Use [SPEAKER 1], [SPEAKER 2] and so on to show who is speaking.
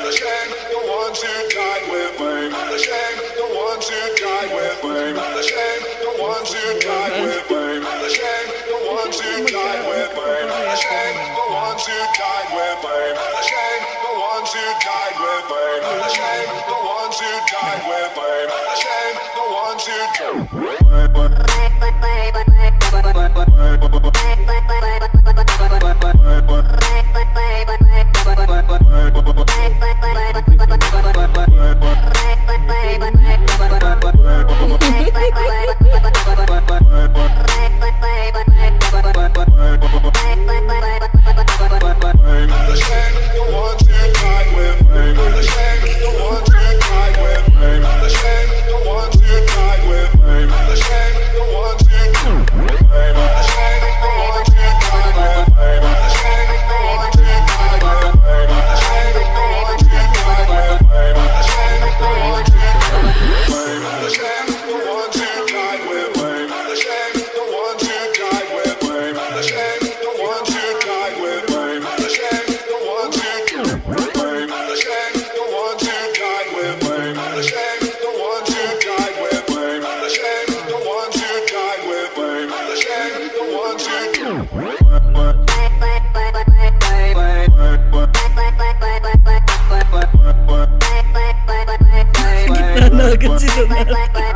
[SPEAKER 1] shame, the ones who died with blame. Shame, the ones who died with blame. Shame, the ones who died with blame. Shame, the ones who died with blame. Shame, the ones who died with blame. Shame, the ones who died with blame. Shame, the ones who died with blame. Shame, the ones who died with blame.
[SPEAKER 2] Gimana kecil banget.